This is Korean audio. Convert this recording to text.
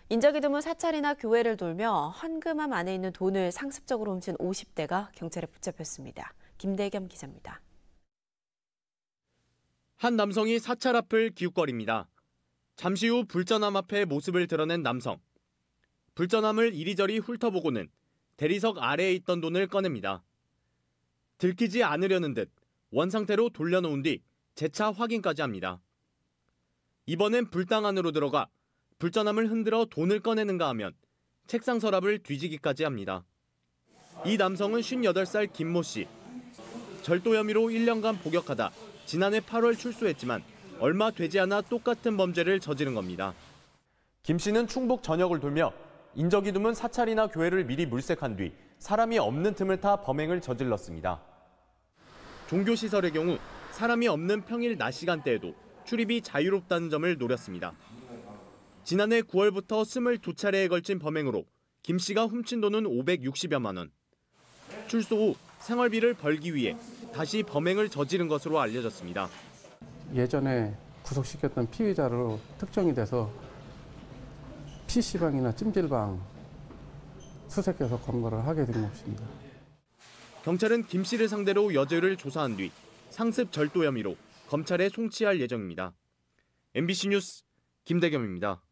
인적이 드문 사찰이나 교회를 돌며 헌금함 안에 있는 돈을 상습적으로 훔친 50대가 경찰에 붙잡혔습니다. 김대겸 기자입니다. 한 남성이 사찰 앞을 기웃거립니다. 잠시 후 불전함 앞에 모습을 드러낸 남성. 불전함을 이리저리 훑어보고는 대리석 아래에 있던 돈을 꺼냅니다. 들키지 않으려는 듯 원상태로 돌려놓은 뒤 재차 확인까지 합니다. 이번엔 불당 안으로 들어가 불전함을 흔들어 돈을 꺼내는가 하면 책상 서랍을 뒤지기까지 합니다. 이 남성은 58살 김모 씨. 절도 혐의로 1년간 복역하다 지난해 8월 출소했지만 얼마 되지 않아 똑같은 범죄를 저지른 겁니다. 김 씨는 충북 전역을 돌며 인적이 드문 사찰이나 교회를 미리 물색한 뒤 사람이 없는 틈을 타 범행을 저질렀습니다. 종교시설의 경우 사람이 없는 평일 낮 시간대에도 출입이 자유롭다는 점을 노렸습니다. 지난해 9월부터 22차례에 걸친 범행으로 김 씨가 훔친 돈은 560여만 원. 출소 후 생활비를 벌기 위해 다시 범행을 저지른 것으로 알려졌습니다. 예전에 구속시켰던 피의자로 특정이 돼서 PC방이나 찜질방 수색해서 검거를 하게 된 것입니다. 경찰은 김 씨를 상대로 여죄를 조사한 뒤 상습 절도 혐의로 검찰에 송치할 예정입니다. MBC 뉴스 김대겸입니다.